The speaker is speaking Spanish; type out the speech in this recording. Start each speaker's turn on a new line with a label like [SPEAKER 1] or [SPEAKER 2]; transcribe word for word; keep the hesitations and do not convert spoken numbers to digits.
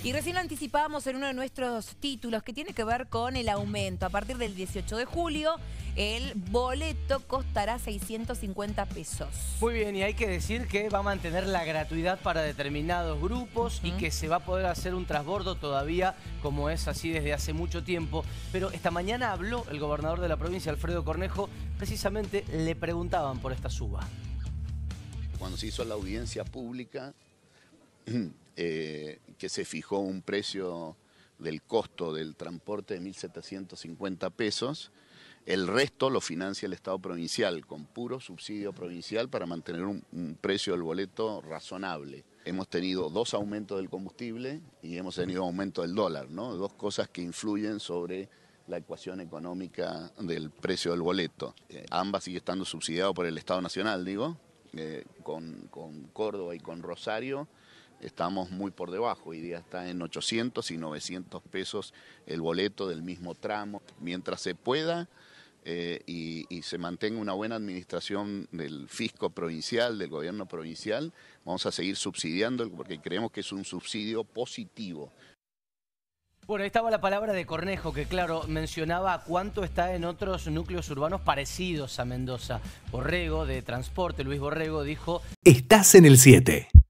[SPEAKER 1] Y recién lo anticipábamos en uno de nuestros títulos que tiene que ver con el aumento. A partir del dieciocho de julio, el boleto costará seiscientos cincuenta pesos.
[SPEAKER 2] Muy bien, y hay que decir que va a mantener la gratuidad para determinados grupos uh-huh. y que se va a poder hacer un transbordo todavía, como es así desde hace mucho tiempo. Pero esta mañana habló el gobernador de la provincia, Alfredo Cornejo, precisamente le preguntaban por esta suba.
[SPEAKER 3] Cuando se hizo la audiencia pública, eh, que se fijó un precio del costo del transporte de mil setecientos cincuenta pesos, el resto lo financia el Estado provincial, con puro subsidio provincial para mantener un, un precio del boleto razonable. Hemos tenido dos aumentos del combustible y hemos tenido aumento del dólar, ¿no? Dos cosas que influyen sobre la ecuación económica del precio del boleto. Eh, ambas sigue estando subsidiado por el Estado Nacional, digo, eh, con, con Córdoba y con Rosario. Estamos muy por debajo, hoy día está en ochocientos y novecientos pesos el boleto del mismo tramo. Mientras se pueda eh, y, y se mantenga una buena administración del fisco provincial, del gobierno provincial, vamos a seguir subsidiando porque creemos que es un subsidio positivo.
[SPEAKER 2] Bueno, ahí estaba la palabra de Cornejo, que claro, mencionaba cuánto está en otros núcleos urbanos parecidos a Mendoza. Borrego, de Transporte, Luis Borrego, dijo...
[SPEAKER 4] Estás en el siete.